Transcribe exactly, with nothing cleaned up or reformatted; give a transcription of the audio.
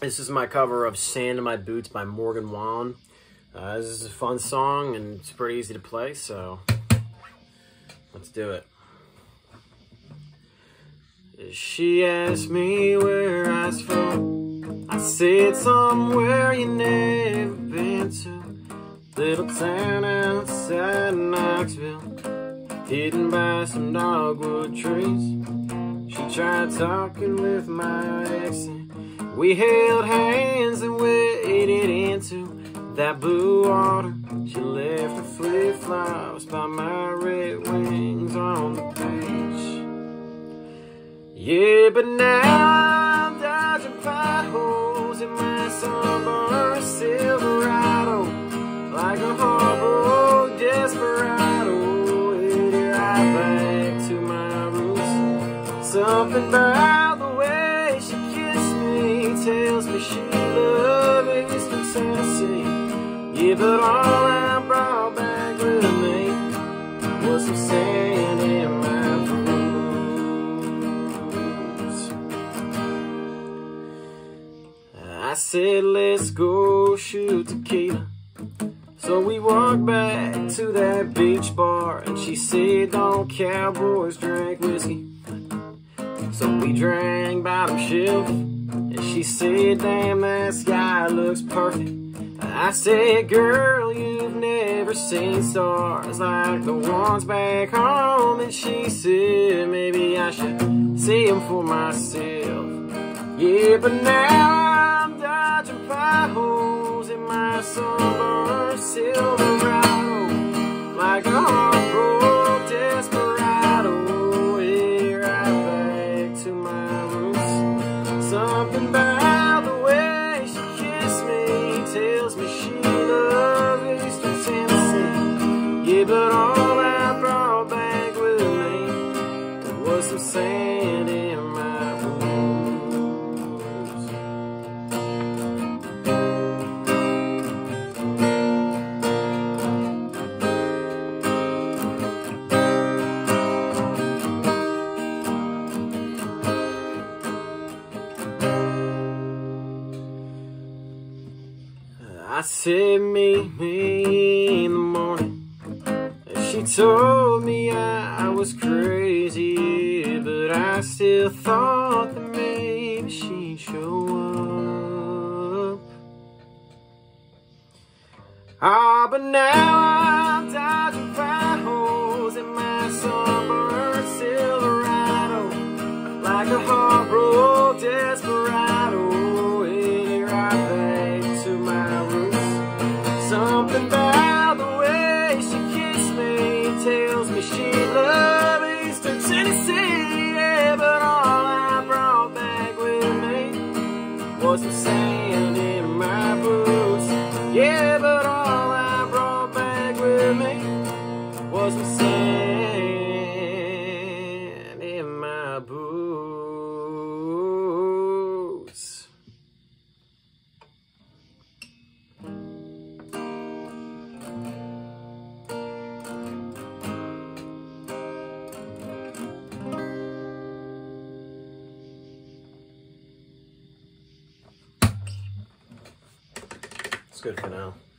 This is my cover of Sand in My Boots by Morgan Wallen. Uh, this is a fun song and it's pretty easy to play, so let's do it. She asked me where I was from. I said somewhere you never been to. Little town outside Knoxville, hidden by some dogwood trees. She tried talking with my accent. We held hands and waded into that blue water. She left her flip-flops by my red wings on the beach. Yeah, but now I'm dodging potholes in my sunburned Silverado, like a heartbroken desperado, headed right back to my roots. Something about the way she kissed me tells me she loved Eastern Tennessee. Yeah, but all I brought back with me was some sand in my boots. I said, let's go shoot tequila. So we walked back to that beach bar, and she said, don't cowboys drink whiskey? So we drank bottom shelf, and she said, damn, that sky looks perfect. I said, girl, you've never seen stars like the ones back home. And she said, maybe I should see them for myself. Yeah, but now I'm dodging potholes in my sunburned Silverado, like a heartbroken desperado, headed right back to my roots. Something about the way she kissed me tells me she loves Eastern Tennessee. Yeah, but all I brought back with me was some sand in my boots. I said, meet me in the morning. She told me I, I was crazy, but I still thought that maybe she'd show up. Ah, but now I'm dodging potholes in my sunburned Silverado, like a heartbroken desperado, headed right back to my roots. Something about the way she kissed me tells me she loves Eastern Tennessee. Yeah, but all I brought back with me was some sand in my boots. Yeah, but all I brought back with me was some sand in my boots. It's good for now.